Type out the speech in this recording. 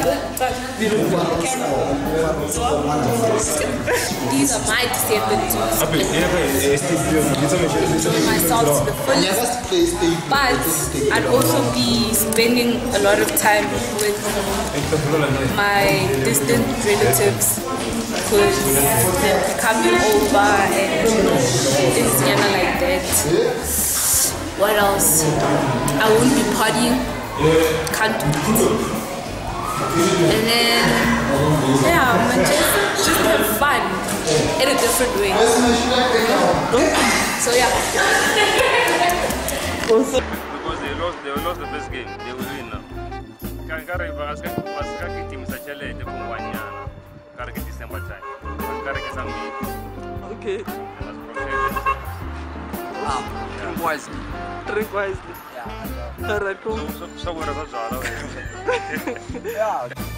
These are my December dues. Myself to the fullest. But I'd also be spending a lot of time with my distant relatives because they'll be coming over and things kind of like that. What else? I won't be partying. Can't do it. And then, yeah, I'm just have fun in a different way. So yeah. Because they lost the first game, they will win now. Kankara Vasaka team such a late Kumwanyana. Karaki December time. Karaki Sambi. Okay. Wow. Drink wisely. Drink wisely. Yeah. Alright, cool. So what about Zara? Yeah.